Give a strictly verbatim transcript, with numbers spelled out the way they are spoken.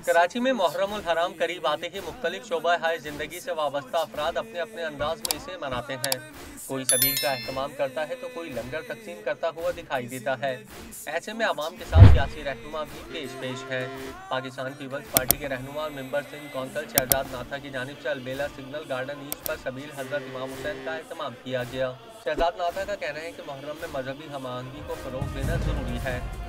कराची में मुहर्रमुल हराम करीब आते ही मुख्तलिफ शोबा हाय जिंदगी से वाबस्ता अफराद अपने अपने अंदाज में इसे मनाते हैं। कोई सबील का एहतमाम करता है तो कोई लंगर तकसीम करता हुआ दिखाई देता है। ऐसे में आवाम के साथ सियासी रहनुमा भी पेश पेश है। पाकिस्तान पीपल्स पार्टी के रहनुमा और मेंबर सिंध कौंसल शहजाद नाथा की जानिब से अलबेला सिग्नल गार्डन ईस्ट पर सबील हजरत इमाम हुसैन का एहतमाम किया गया। शहजाद नाथा का कहना है कि मुहर्रम में मजहबी हम आहंगी को फरोग देना जरूरी है।